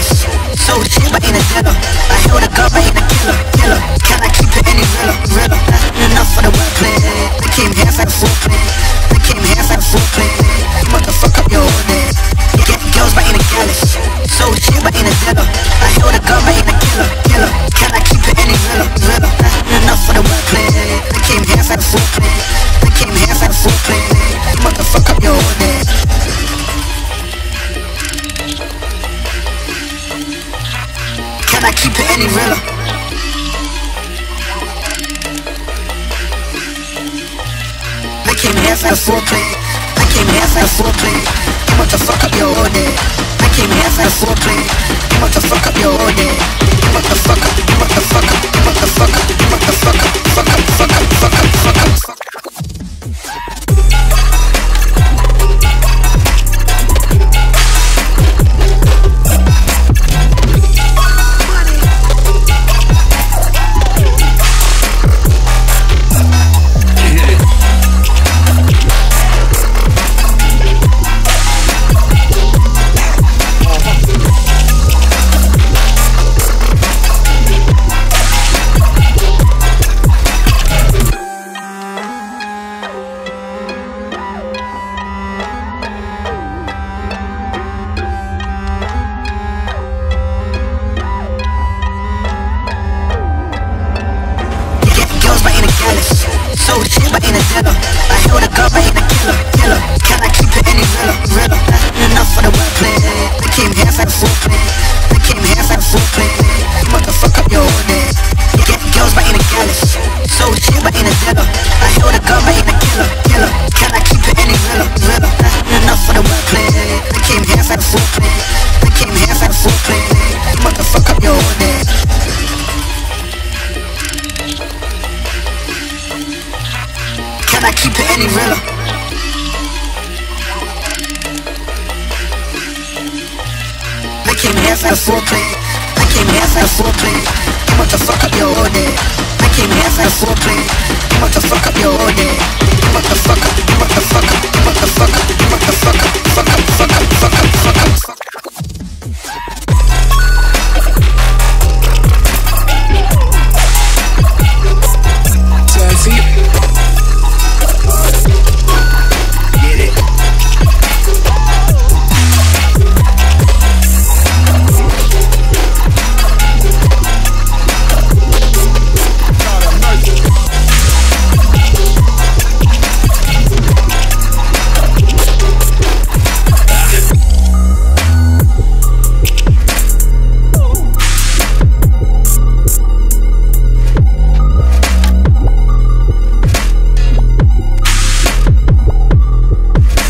jealous. So chill, but ain't a dealer. I held a gun, but ain't a killer. Can I keep it any realer? Enough for the wordplay. They came here for the foreplay. They came here for the foreplay. You motherfuck up your own day. You get girls, but ain't a jealous. So chill, but ain't a dealer. I held a gun, but ain't a killer. Can I keep it any realer? Enough for the wordplay. They came here for the foreplay. They came here for the foreplay. You motherfuck up your own day. Can I keep it any realer? They came here for the foreplay. They came here for the foreplay. You motherfuck up your own day. They came here for the foreplay. You motherfuck up your own day. You motherfuck up, you motherfuck up, you motherfuck up, you motherfuck up, fuck up, fuck up, fuck up, fuck up, fuck up. So chill, but ain't a dealer. I held a gun, but ain't a killer. Can I keep it any realer? Enough for the wordplay. They came here for the foreplay. They came here for the foreplay. You motherfuck up your own day. You get girls, but ain't a jealous. So chill, but ain't a dealer. I held a gun, but ain't a killer. Can I keep it any realer? Enough for the wordplay. They came here for the foreplay. They came here for the foreplay. You motherfuck up your own day. Can I keep it any realer? They came here for the foreplay. They came here for the foreplay. You motherfuck up your own day. They came here for the foreplay. You motherfuck up your own day. You motherfuck up, you motherfuck up, you motherfuck up, you motherfuck up, fuck up, fuck up, fuck up, fuck up, fuck up.